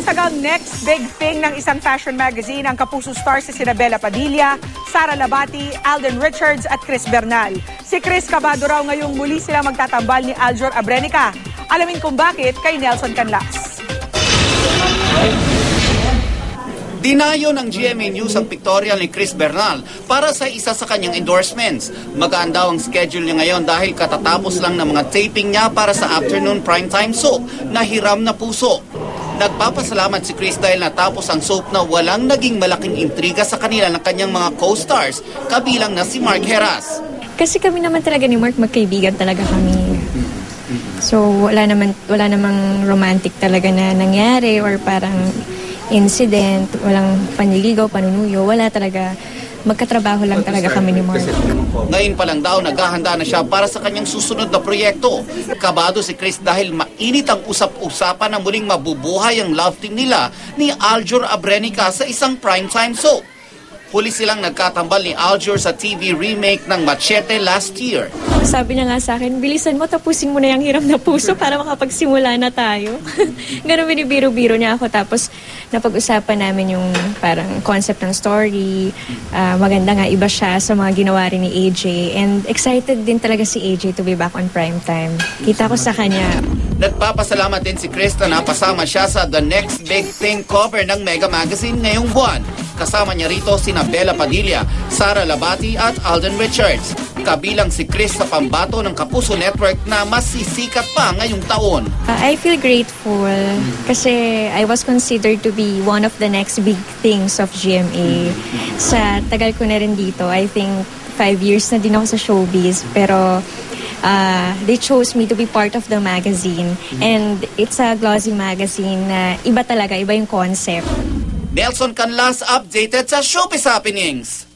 Tinatagang next big thing ng isang fashion magazine ang kapuso stars si Bella Padilla, Sara Labati, Alden Richards at Chris Bernal. Si Chris kabado raw ngayong muli sila magtatambal ni Aljur Abrenica. Alamin kung bakit kay Nelson Canlas. Dinayo ng GMA News ang pictorial ni Chris Bernal para sa isa sa kanyang endorsements. Magaan daw ang schedule niya ngayon dahil katatapos lang ng mga taping niya para sa afternoon primetime soap na Hiram na Puso. Nagpapasalamat si Chris dahil natapos ang soap na walang naging malaking intriga sa kanila ng kanyang mga co-stars, kabilang na si Mark Heras. Kasi kami naman talaga ni Mark, magkaibigan talaga kami. So wala namang romantic talaga na nangyari or parang incident, walang panliligaw, panunuyo, wala talaga. Magkatrabaho lang talaga kami ni Mark. Ngayon pa lang daw, naghahanda na siya para sa kanyang susunod na proyekto. Kabado si Chris dahil mainit ang usap-usapan na muling mabubuhay ang love team nila ni Aljur Abrenica sa isang primetime soap. Huli silang nagkatambal ni Aljur sa TV remake ng Machete last year. Sabi niya nga sa akin, bilisan mo, tapusin mo na yung Hiram na Puso para makapagsimula na tayo. Ganun binibiro-biro niya ako. Tapos napag-usapan namin yung parang concept ng story. Maganda nga, iba siya sa mga ginawa rin ni AJ. And excited din talaga si AJ to be back on primetime. Kita ko sa kanya. Nagpapasalamat din si Chris na napasama siya sa The Next Big Thing cover ng Mega Magazine ngayong buwan. Kasama niya rito sina Bella Padilla, Sara Labati at Alden Richards. Kabilang si Chris sa pambato ng Kapuso Network na mas sisikat pa ngayong taon. I feel grateful kasi I was considered to be one of the next big things of GMA. Sa tagal ko na rin dito, I think 5 years na din ako sa showbiz, pero they chose me to be part of the magazine. And it's a glossy magazine na iba talaga, iba yung concept. Nelson Canlas updated sa Showbiz Happenings.